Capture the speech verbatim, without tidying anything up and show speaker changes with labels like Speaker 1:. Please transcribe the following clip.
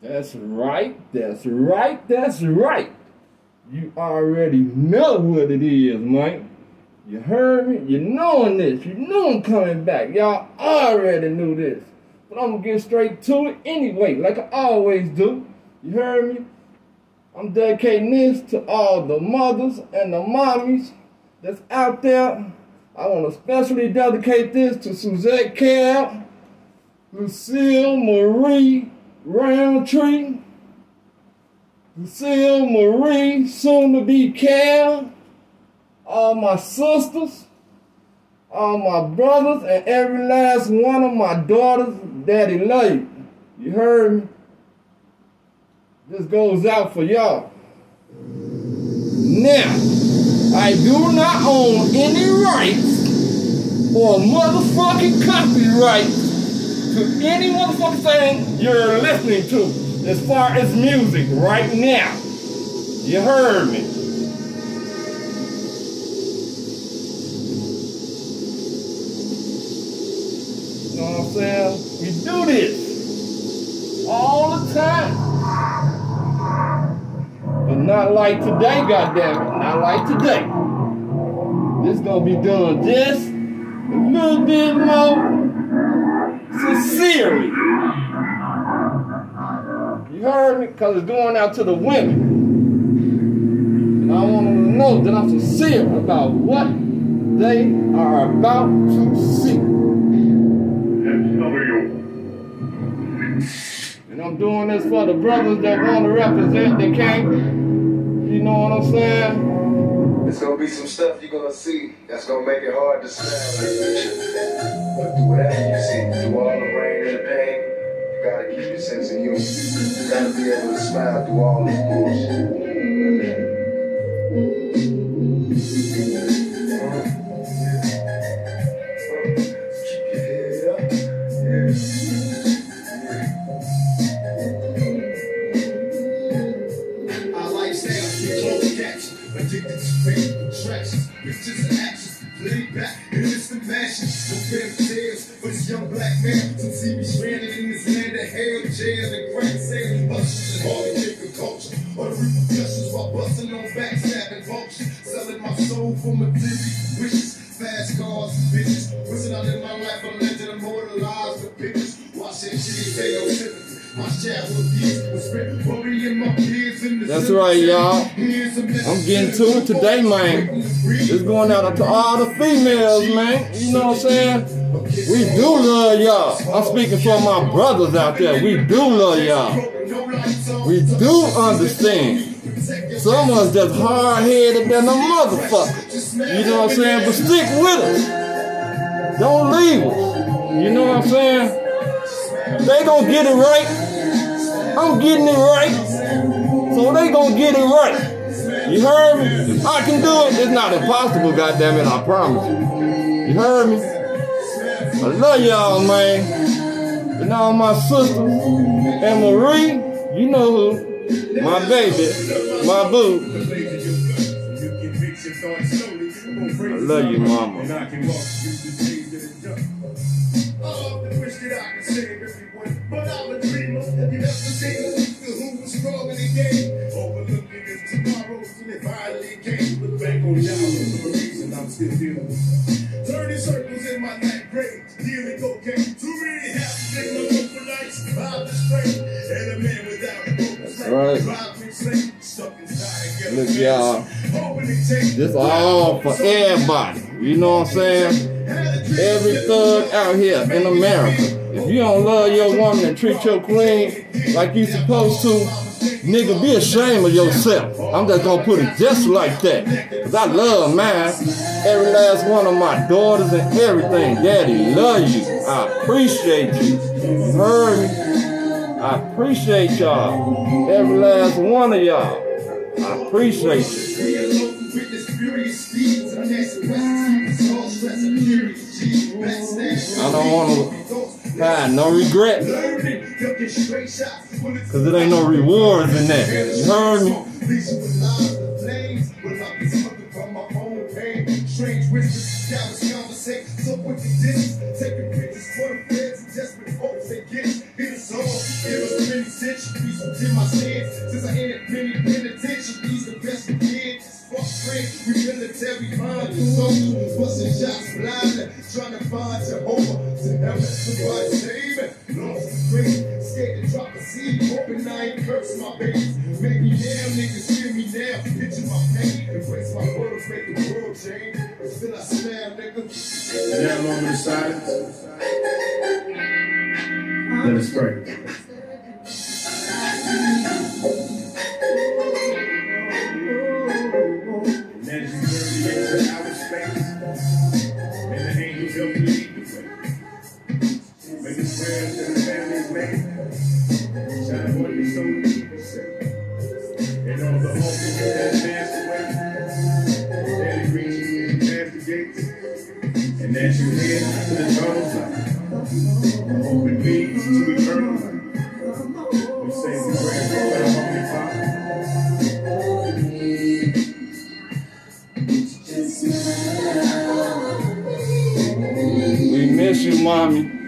Speaker 1: That's right, that's right, that's right. You already know what it is, man. You heard me? You knowing this. You know I'm coming back. Y'all already knew this. But I'm going to get straight to it anyway, like I always do. You heard me? I'm dedicating this to all the mothers and the mommies that's out there. I want to especially dedicate this to Suzette Cal, Lucille Marie Roundtree, Lucille Marie, soon to be Cal, all my sisters, all my brothers, and every last one of my daughters. Daddy love you. You heard me? This goes out for y'all. Now, I do not own any rights or motherfucking copyright to any motherfucking thing you're listening to as far as music right now. You heard me. You know what I'm saying? We do this all the time. But not like today, goddammit. Not like today. This gonna be done just a little bit more sincerely. You heard me? Because it's going out to the women. And I want them to know that I'm sincere about what they are about to see. And I'm doing this for the brothers that want to represent, they can't. You know what I'm saying?
Speaker 2: It's gonna be some stuff you're gonna see that's gonna make it hard to smile. But through whatever you see, through all the rain and the pain, you gotta keep your sense of humor. You gotta be able to smile through all this bullshit. Keep your head up. Yeah. Addicted to fame, attractions, pictures and actions, laid back in instant fashion. No fairy tales for this young black man. Since he be stranded in this land of hell, jail and crack sales, hustles and hard liquor culture. Or the repercussions while busting on backstabbing function. Selling my soul for material wishes, fast cars, bitches. Wishing I live my life a legend, immortalized with pictures. Watch that shit, they no sympathy.
Speaker 1: That's right, y'all. I'm getting to it today, man. It's going out to all the females, man. You know what I'm saying? We do love y'all. I'm speaking for my brothers out there. We do love y'all. We do understand. Some of us just hard-headed than a motherfucker. You know what I'm saying? But stick with us. Don't leave us. You know what I'm saying? They gonna get it right. I'm getting it right. So they gonna get it right. You heard me? If I can do it, it's not impossible, goddammit, I promise you. You heard me? I love y'all, man. And all my sisters. And Marie, you know who? My baby, my boo. I love you, mama. But I'm a dreamer. Have you ever seen a people who was strong in the game? Overlooking his tomorrows and it finally came. Look back on y'all for a reason I'm still dealing with. Turning circles in my night grave, dealing cocaine. Too many happy things on open nights. I'm the straight. And a man without a focus. Right. Look, y'all. This all for everybody. You know what I'm saying? Every thug out here in America. If you don't love your woman and treat your queen like you supposed to, nigga, be ashamed of yourself. I'm just gonna put it just like that. Cause I love mine. Every last one of my daughters and everything. Daddy, love you. I appreciate you. You heard me? I appreciate y'all. Every last one of y'all. I appreciate you. I don't want to have no regrets. Because it ain't no rewards in that. You heard me? Taking pictures for the feds and desperate folks they get. It's all, it was
Speaker 2: centuries within my stance. Since I entered many penitentiaries, the best we did. Fuck friends, we military mind and social. Busting shots blind, trying to find Jehovah. To heaven, somebody save me. Lost the grace, scared to drop a seed. Hoping I ain't curse my babies. Make me now, niggas hear me now. Picture my pain, embrace my words, make the world change. But still I smile, nigga.
Speaker 3: In that moment of silence, let us pray. And as you journey into outer space, may the angels help you lead the way. May the prayers that the families made shine upon your soul and keep you safe. And all the hopes that passed away, daily reaches you past the gates. And as you head to the eternal life, the hope it leads to eternal life. We say the prayer for our Holy Father.
Speaker 1: We miss you, mommy.